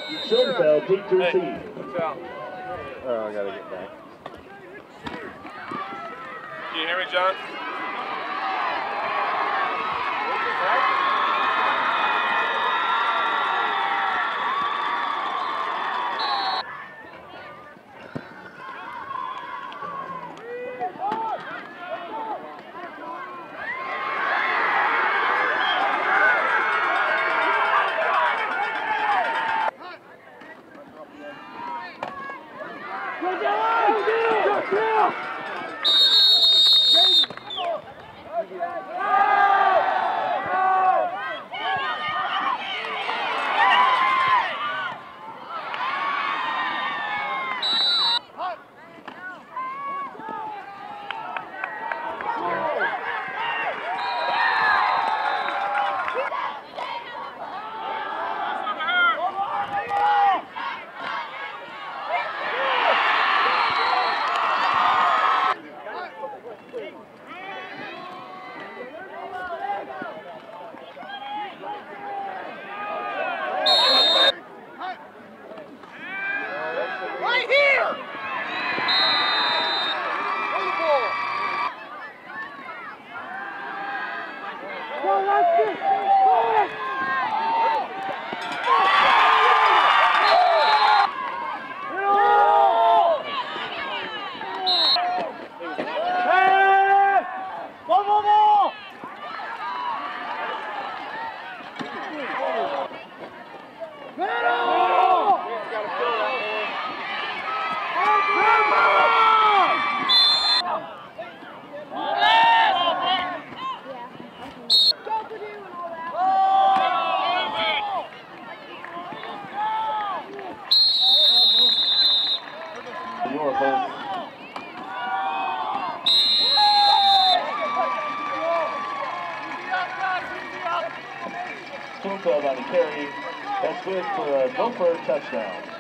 Schoenfeld, deep to receive. Oh, I gotta get back. Can you hear me, John? Schoenfeld on the carry. That's good for a Gopher touchdown.